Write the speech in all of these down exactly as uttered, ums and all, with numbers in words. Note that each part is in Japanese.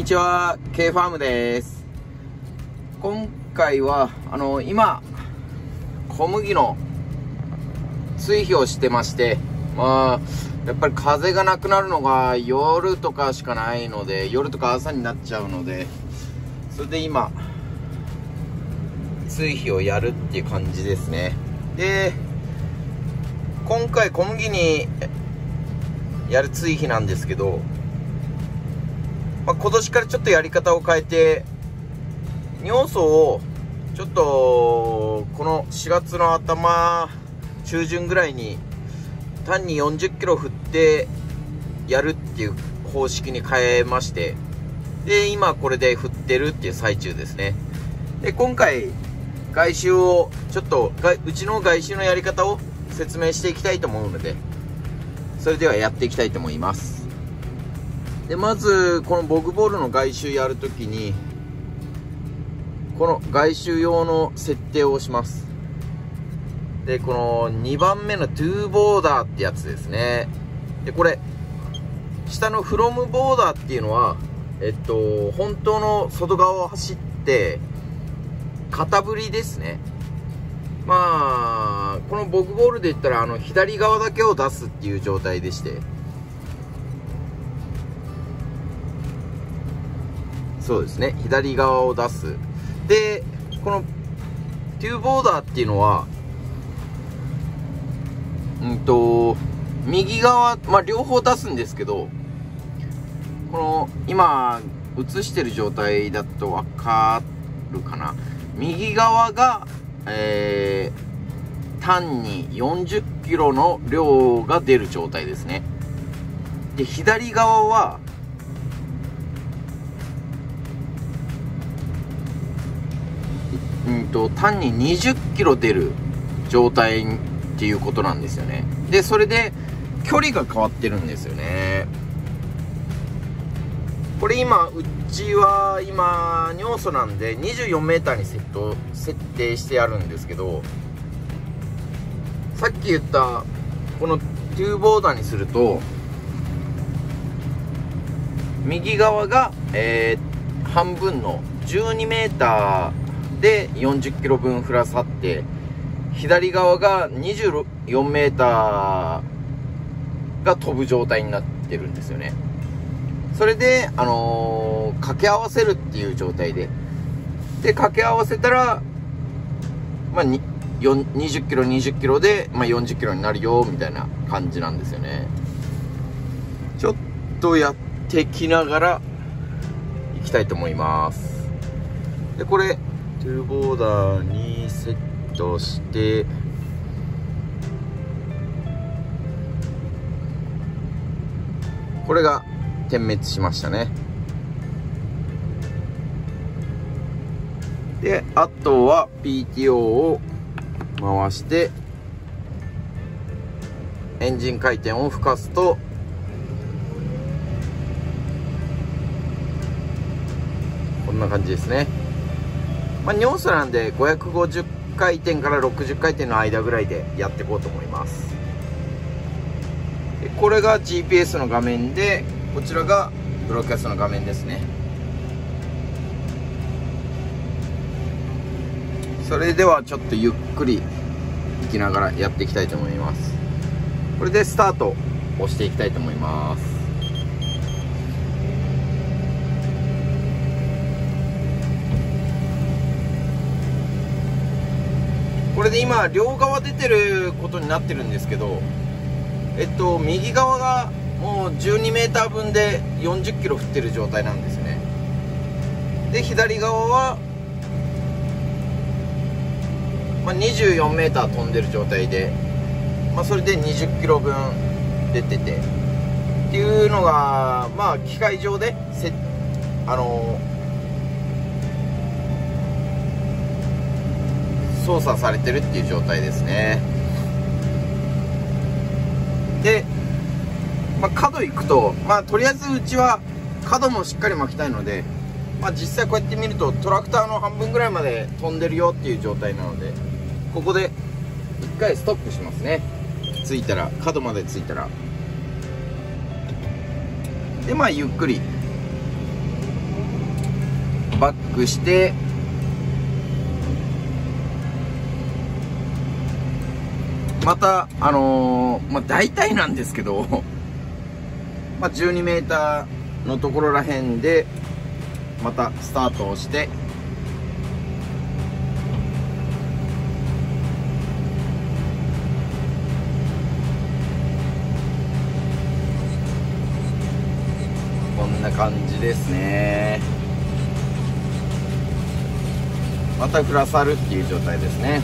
にちは、K ファームです。今回はあの今小麦の追肥をしてまして、まあやっぱり風がなくなるのが夜とかしかないので、夜とか朝になっちゃうので、それで今追肥をやるっていう感じですね。で、今回小麦にやる追肥なんですけど、まあ、今年からちょっとやり方を変えて、尿素をちょっとこのしがつの頭中旬ぐらいに単によんじゅっキロ振ってやるっていう方式に変えまして、で今これで振ってるっていう最中ですね。で今回外周をちょっとうちの外周のやり方を説明していきたいと思うので、それではやっていきたいと思います。でまずこのボグボールの外周やるときに、この外周用の設定をします。でこのにばんめのトゥーボーダーってやつですね。でこれ下のフロムボーダーっていうのは、えっと本当の外側を走って片振りですね。まあこのボグボールで言ったらあの左側だけを出すっていう状態でして、そうですね、左側を出す。でこのトゥーボーダーっていうのはうんと右側、まあ両方出すんですけど、この今映してる状態だと分かるかな。右側がえー、単によんじゅっキロの量が出る状態ですね。で左側はうんと単ににじゅっキロ出る状態っていうことなんですよね。でそれで距離が変わってるんですよね。これ今うちは今尿素なんでにじゅうよんメーターにセット設定してあるんですけど、さっき言ったこのトゥーボーダーにすると右側が、えー、半分のじゅうにメーターでよんじゅっキロぶん振らさって、左側がにじゅうよんメーターが飛ぶ状態になってるんですよね。それで、あのー、掛け合わせるっていう状態で、で掛け合わせたら、まあ、ににじゅっキロにじゅっキロで、まあ、よんじゅっキロになるよみたいな感じなんですよね。ちょっとやってきながらいきたいと思います。でこれトゥーボーダーにセットして、これが点滅しましたね。であとは ピーティーオー を回してエンジン回転を吹かすと、こんな感じですね。まあ尿素なんでごひゃくごじゅっかいてんからろくじゅっかいてんの間ぐらいでやっていこうと思います。でこれが ジーピーエス の画面で、こちらがブロードキャストの画面ですね。それではちょっとゆっくり行きながらやっていきたいと思います。これでスタートを押していきたいと思います。これで今両側出てることになってるんですけど、えっと右側がもうじゅうにメーターぶんでよんじゅっキロ振ってる状態なんですね。で左側は、まあ、にじゅうよんメーター飛んでる状態で、まあ、それでにじゅっキロぶん出ててっていうのが、まあ機械上でせあの操作されてるっていう状態ですね。でまあ、角行くと、まあ、とりあえずうちは角もしっかり巻きたいので、まあ、実際こうやって見るとトラクターの半分ぐらいまで飛んでるよっていう状態なので、ここで一回ストップしますね。ついたら、角までついたら、でまあゆっくりバックしてまたあのー、まあ大体なんですけどまあじゅうにメーターのところらへんでまたスタートをしてこんな感じですね。また振らさるっていう状態ですね。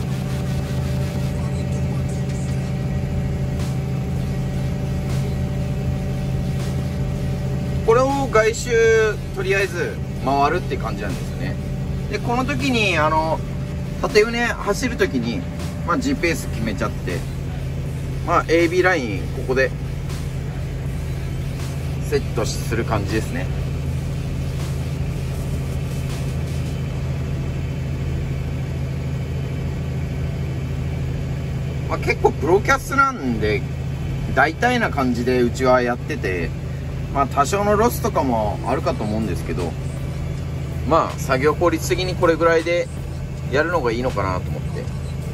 これを外周とりあえず回るって感じなんですよね。でこの時にあの縦畝走る時に、まあ、G ペース決めちゃって、まあ、エービー ラインここでセットする感じですね。まあ、結構プロキャスなんで大体な感じでうちはやってて、まあ多少のロスとかもあるかと思うんですけど、まあ作業効率的にこれぐらいでやるのがいいのかなと思って。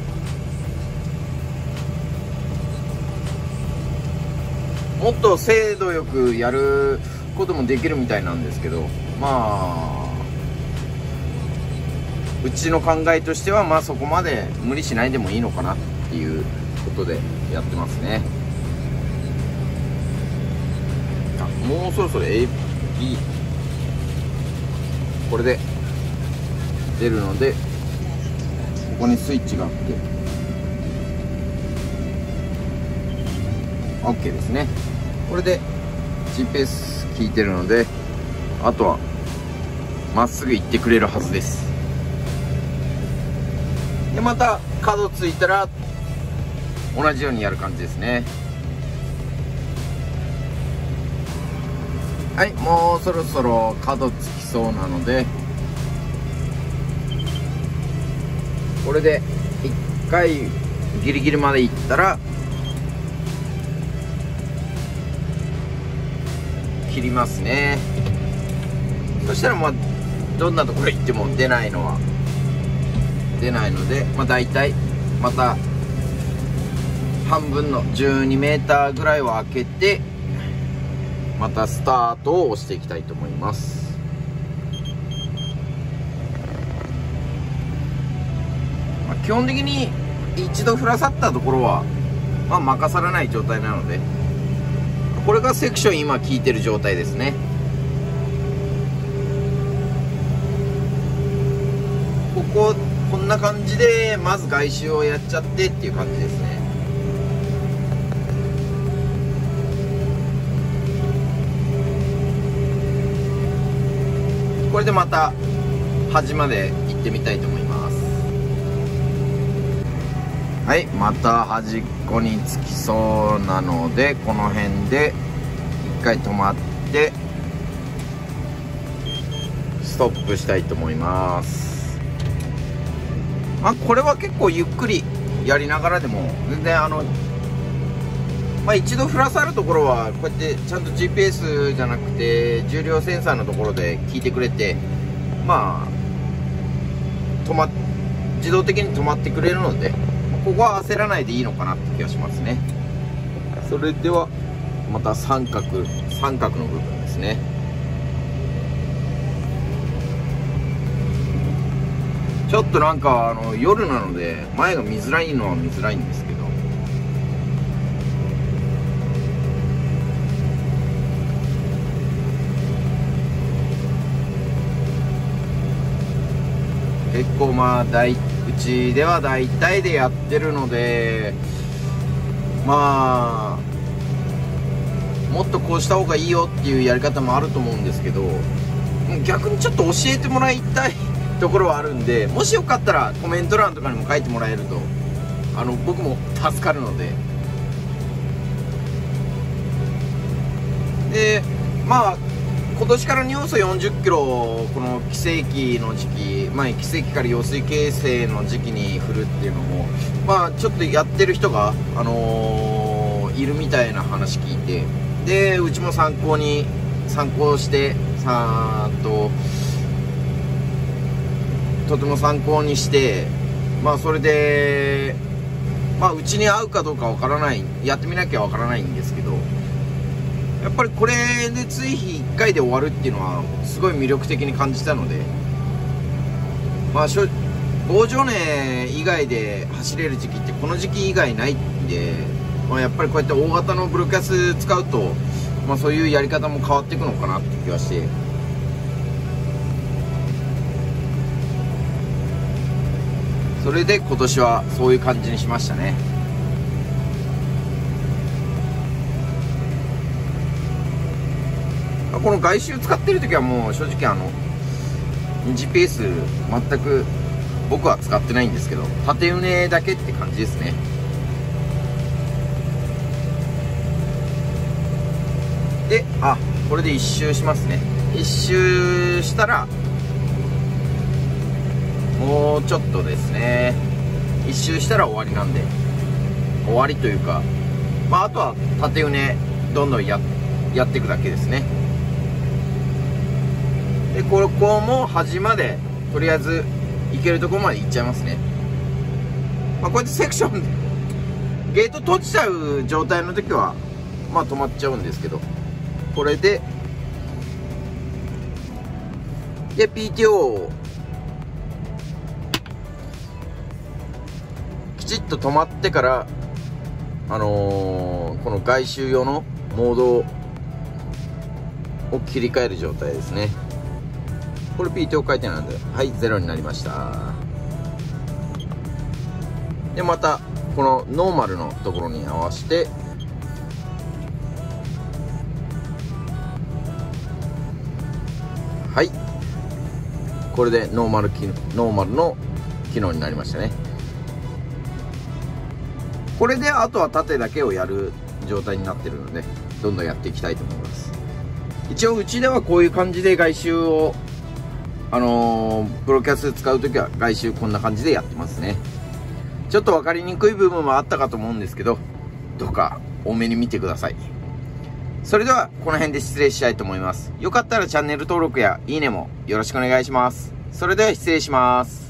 もっと精度よくやることもできるみたいなんですけど、まあうちの考えとしてはまあそこまで無理しないでもいいのかなっていうことでやってますね。もうそろそろ エーピー これで出るので、ここにスイッチがあって OK ですね。これで ジーピーエス 効いてるので、あとはまっすぐ行ってくれるはずです。でまた角ついたら同じようにやる感じですね。はい、もうそろそろ角つきそうなので、これで一回ギリギリまでいったら切りますね。そしたらまあどんなところ行っても出ないのは出ないので、まあ大体また半分のじゅうにメーターぐらいを空けてまたスタートを押していきたいと思います。まあ、基本的に一度振らさったところは、まあ、任されない状態なので、これがセクション今効いてる状態ですね。こここんな感じでまず外周をやっちゃってっていう感じですね。これでまた端まで行ってみたいと思います。はい、また端っこにつきそうなので、この辺で一回止まってストップしたいと思います。まあこれは結構ゆっくりやりながらでも全然あのまあ一度振らさるところはこうやってちゃんと ジーピーエス じゃなくて重量センサーのところで聞いてくれて、まあ止ま自動的に止まってくれるので、ここは焦らないでいいのかなって気がしますね。それではまた三角三角の部分ですね。ちょっとなんかあの夜なので前が見づらいのは見づらいんですけど、結構まあ大うちでは大体でやってるので、まあもっとこうした方がいいよっていうやり方もあると思うんですけど、逆にちょっと教えてもらいたいところはあるんで、もしよかったらコメント欄とかにも書いてもらえるとあの僕も助かるので。でまあ今年から尿素よんじゅっキロこの規制期の時期、まあ、規制期から羊水形成の時期に振るっていうのも、まあちょっとやってる人が、あのー、いるみたいな話聞いて、でうちも参考に参考してさーっととても参考にして、まあそれでまあうちに合うかどうかわからない、やってみなきゃわからないんですけど、やっぱりこれで追肥いっかいで終わるっていうのはすごい魅力的に感じたので、まあ棒状根以外で走れる時期ってこの時期以外ないんで、まあ、やっぱりこうやって大型のブロキャス使うと、まあ、そういうやり方も変わっていくのかなって気がして、それで今年はそういう感じにしましたね。この外周使ってる時はもう正直あのジピーエス全く僕は使ってないんですけど、縦畝だけって感じですね。で、あ、これで一周しますね。一周したらもうちょっとですね、一周したら終わりなんで、終わりというか、まああとは縦畝どんどんややっていくだけですね。でここも端までとりあえず行けるところまで行っちゃいますね。まあ、こうやってセクションゲート閉じちゃう状態の時はまあ止まっちゃうんですけど、これでで ピーティーオー きちっと止まってから、あのー、この外周用のモードを切り替える状態ですね。これ ピーティーオー 回転なんで、はい、ゼロになりました。でまたこのノーマルのところに合わせて、はい、これでノーマル機ノーマルの機能になりましたね。これであとは縦だけをやる状態になってるので、どんどんやっていきたいと思います。一応うちではこういう感じで外周をあのー、プロキャス使うときは外周こんな感じでやってますね。ちょっと分かりにくい部分もあったかと思うんですけど、どうか多めに見てください。それではこの辺で失礼したいと思います。よかったらチャンネル登録やいいねもよろしくお願いします。それでは失礼します。